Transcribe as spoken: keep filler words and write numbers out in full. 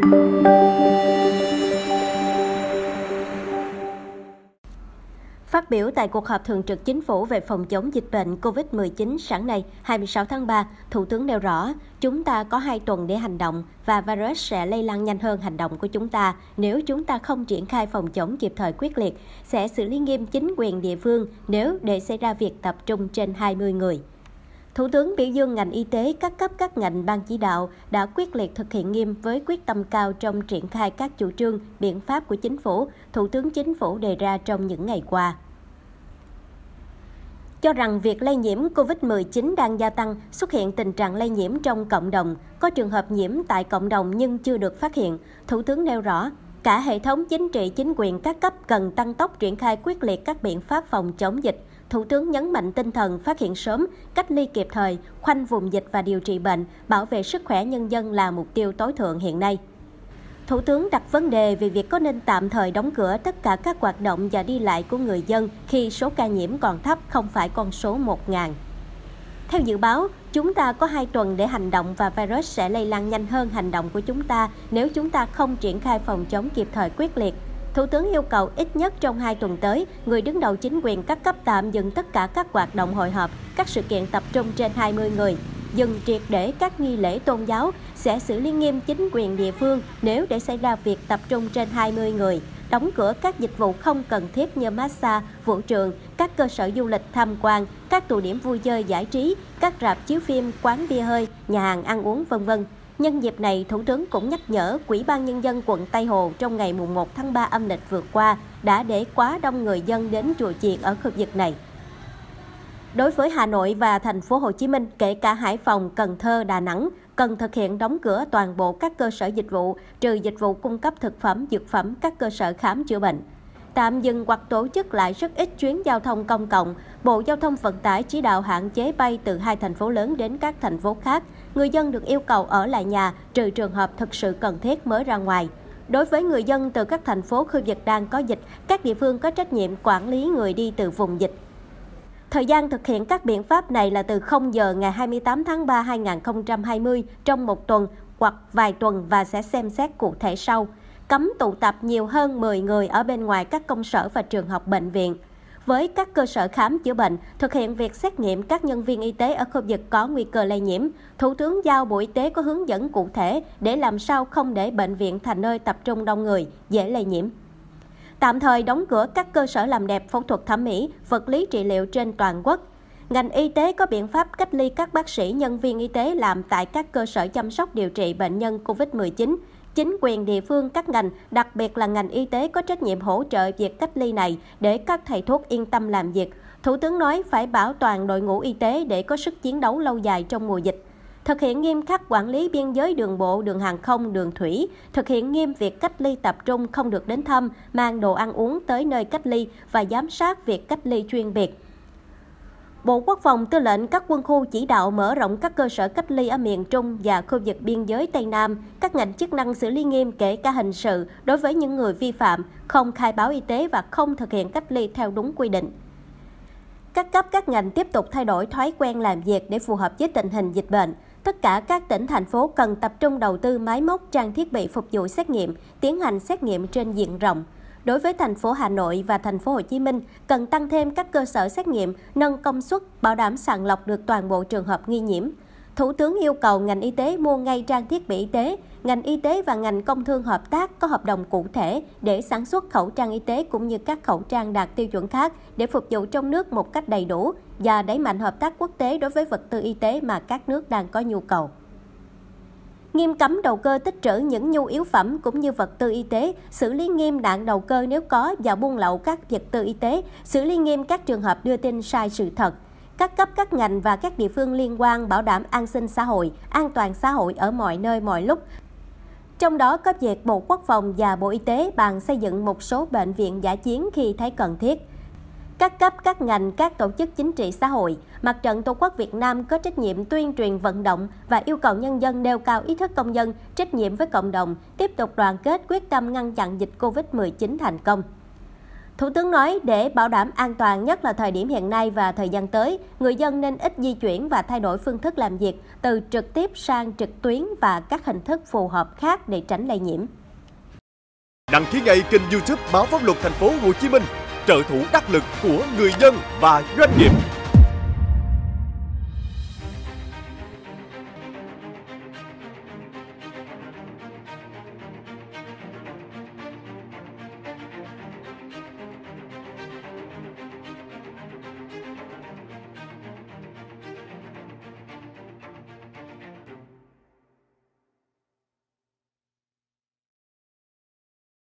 Phát biểu tại cuộc họp thường trực Chính phủ về phòng chống dịch bệnh Covid mười chín sáng nay, hai mươi sáu tháng ba, Thủ tướng nêu rõ, chúng ta có hai tuần để hành động và virus sẽ lây lan nhanh hơn hành động của chúng ta nếu chúng ta không triển khai phòng chống kịp thời quyết liệt, sẽ xử lý nghiêm chính quyền địa phương nếu để xảy ra việc tập trung trên hai mươi người. Thủ tướng biểu dương ngành y tế, các cấp các ngành ban chỉ đạo đã quyết liệt thực hiện nghiêm với quyết tâm cao trong triển khai các chủ trương, biện pháp của Chính phủ, Thủ tướng Chính phủ đề ra trong những ngày qua. Cho rằng việc lây nhiễm Covid mười chín đang gia tăng, xuất hiện tình trạng lây nhiễm trong cộng đồng, có trường hợp nhiễm tại cộng đồng nhưng chưa được phát hiện, Thủ tướng nêu rõ, cả hệ thống chính trị chính quyền các cấp cần tăng tốc triển khai quyết liệt các biện pháp phòng chống dịch. Thủ tướng nhấn mạnh tinh thần phát hiện sớm, cách ly kịp thời, khoanh vùng dịch và điều trị bệnh, bảo vệ sức khỏe nhân dân là mục tiêu tối thượng hiện nay. Thủ tướng đặt vấn đề về việc có nên tạm thời đóng cửa tất cả các hoạt động và đi lại của người dân khi số ca nhiễm còn thấp, không phải con số một nghìn. Theo dự báo, chúng ta có hai tuần để hành động và virus sẽ lây lan nhanh hơn hành động của chúng ta nếu chúng ta không triển khai phòng chống kịp thời quyết liệt. Thủ tướng yêu cầu ít nhất trong hai tuần tới, người đứng đầu chính quyền các cấp tạm dừng tất cả các hoạt động hội họp, các sự kiện tập trung trên hai mươi người. Dừng triệt để các nghi lễ tôn giáo, sẽ xử lý nghiêm chính quyền địa phương nếu để xảy ra việc tập trung trên hai mươi người, đóng cửa các dịch vụ không cần thiết như massage, vũ trường, các cơ sở du lịch tham quan, các tụ điểm vui chơi giải trí, các rạp chiếu phim, quán bia hơi, nhà hàng ăn uống vân vân. Nhân dịp này, Thủ tướng cũng nhắc nhở Ủy ban Nhân dân quận Tây Hồ trong ngày mùng một tháng ba âm lịch vừa qua đã để quá đông người dân đến chùa chiền ở khu vực này. Đối với Hà Nội và thành phố Hồ Chí Minh, kể cả Hải Phòng, Cần Thơ, Đà Nẵng, cần thực hiện đóng cửa toàn bộ các cơ sở dịch vụ, trừ dịch vụ cung cấp thực phẩm, dược phẩm, các cơ sở khám chữa bệnh. Tạm dừng hoặc tổ chức lại rất ít chuyến giao thông công cộng. Bộ Giao thông Vận tải chỉ đạo hạn chế bay từ hai thành phố lớn đến các thành phố khác. Người dân được yêu cầu ở lại nhà, trừ trường hợp thực sự cần thiết mới ra ngoài. Đối với người dân từ các thành phố khu vực đang có dịch, các địa phương có trách nhiệm quản lý người đi từ vùng dịch. Thời gian thực hiện các biện pháp này là từ không giờ ngày hai mươi tám tháng ba năm hai nghìn không trăm hai mươi trong một tuần hoặc vài tuần và sẽ xem xét cụ thể sau. Cấm tụ tập nhiều hơn mười người ở bên ngoài các công sở và trường học bệnh viện. Với các cơ sở khám chữa bệnh, thực hiện việc xét nghiệm các nhân viên y tế ở khu vực có nguy cơ lây nhiễm. Thủ tướng giao Bộ Y tế có hướng dẫn cụ thể để làm sao không để bệnh viện thành nơi tập trung đông người, dễ lây nhiễm. Tạm thời đóng cửa các cơ sở làm đẹp, phẫu thuật thẩm mỹ, vật lý trị liệu trên toàn quốc. Ngành y tế có biện pháp cách ly các bác sĩ, nhân viên y tế làm tại các cơ sở chăm sóc điều trị bệnh nhân Covid mười chín. Chính quyền địa phương, các ngành, đặc biệt là ngành y tế có trách nhiệm hỗ trợ việc cách ly này để các thầy thuốc yên tâm làm việc. Thủ tướng nói phải bảo toàn đội ngũ y tế để có sức chiến đấu lâu dài trong mùa dịch. Thực hiện nghiêm khắc quản lý biên giới đường bộ, đường hàng không, đường thủy. Thực hiện nghiêm việc cách ly tập trung, không được đến thăm, mang đồ ăn uống tới nơi cách ly và giám sát việc cách ly chuyên biệt. Bộ Quốc phòng Tư lệnh các quân khu chỉ đạo mở rộng các cơ sở cách ly ở miền Trung và khu vực biên giới Tây Nam. Các ngành chức năng xử lý nghiêm kể cả hình sự đối với những người vi phạm, không khai báo y tế và không thực hiện cách ly theo đúng quy định. Các cấp các ngành tiếp tục thay đổi thói quen làm việc để phù hợp với tình hình dịch bệnh. Tất cả các tỉnh, thành phố cần tập trung đầu tư máy móc, trang thiết bị phục vụ xét nghiệm, tiến hành xét nghiệm trên diện rộng. Đối với thành phố Hà Nội và thành phố Hồ Chí Minh, cần tăng thêm các cơ sở xét nghiệm, nâng công suất, bảo đảm sàng lọc được toàn bộ trường hợp nghi nhiễm. Thủ tướng yêu cầu ngành y tế mua ngay trang thiết bị y tế, ngành y tế và ngành công thương hợp tác có hợp đồng cụ thể để sản xuất khẩu trang y tế cũng như các khẩu trang đạt tiêu chuẩn khác để phục vụ trong nước một cách đầy đủ và đẩy mạnh hợp tác quốc tế đối với vật tư y tế mà các nước đang có nhu cầu. Nghiêm cấm đầu cơ tích trữ những nhu yếu phẩm cũng như vật tư y tế, xử lý nghiêm nạn đầu cơ nếu có và buôn lậu các vật tư y tế, xử lý nghiêm các trường hợp đưa tin sai sự thật. Các cấp, các ngành và các địa phương liên quan bảo đảm an sinh xã hội, an toàn xã hội ở mọi nơi mọi lúc. Trong đó có việc Bộ Quốc phòng và Bộ Y tế bàn xây dựng một số bệnh viện dã chiến khi thấy cần thiết. Các cấp, các ngành, các tổ chức chính trị xã hội, Mặt trận Tổ quốc Việt Nam có trách nhiệm tuyên truyền vận động và yêu cầu nhân dân nêu cao ý thức công dân, trách nhiệm với cộng đồng, tiếp tục đoàn kết quyết tâm ngăn chặn dịch Covid mười chín thành công. Thủ tướng nói để bảo đảm an toàn nhất là thời điểm hiện nay và thời gian tới, người dân nên ít di chuyển và thay đổi phương thức làm việc từ trực tiếp sang trực tuyến và các hình thức phù hợp khác để tránh lây nhiễm. Đăng ký ngay kênh YouTube Báo Pháp Luật Thành phố Hồ Chí Minh, trợ thủ đắc lực của người dân và doanh nghiệp.